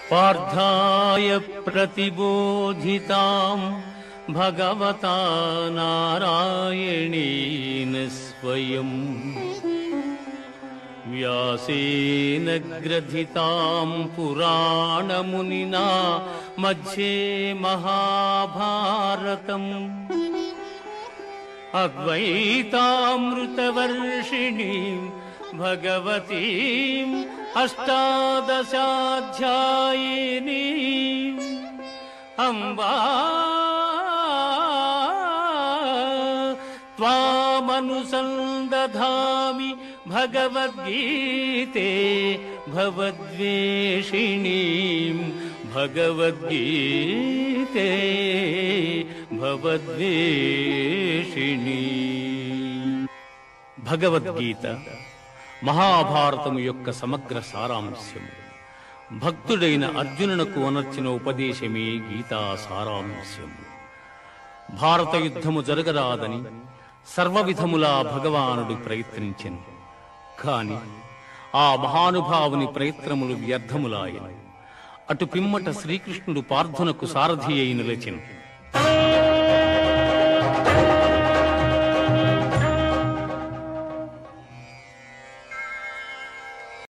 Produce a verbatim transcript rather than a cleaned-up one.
पार्थाय प्रतिबोधितां भगवता नारायणेन स्वयं व्यासेन ग्रथितां पुराणमुनिना मध्ये महाभारतम् अद्वैतामृतवर्षिणीं भगवतीम् अष्टादशाध्यायिनीम् अम्बा त्वामनुसन्दधामि भगवद्गीते भवद्वेषिणीं भगवद्गीते भवद्वेषिणी। భగవద్గీత మహాభారతము యొక్క సమగ్ర సారాంశము. భక్తుడైన అర్జునునకు అనర్చిన ఉపదేశమే గీతా సారాంశము. భారత యుద్ధము జరగరాదని సర్వవిధములా భగవానుడు ప్రయత్నించెను. కాని ఆ మహానుభావుని ప్రయత్నములు వ్యర్థములాయను. అటు పిమ్మట శ్రీకృష్ణుడు పార్థునకు సారథి అయి నిలిచెను.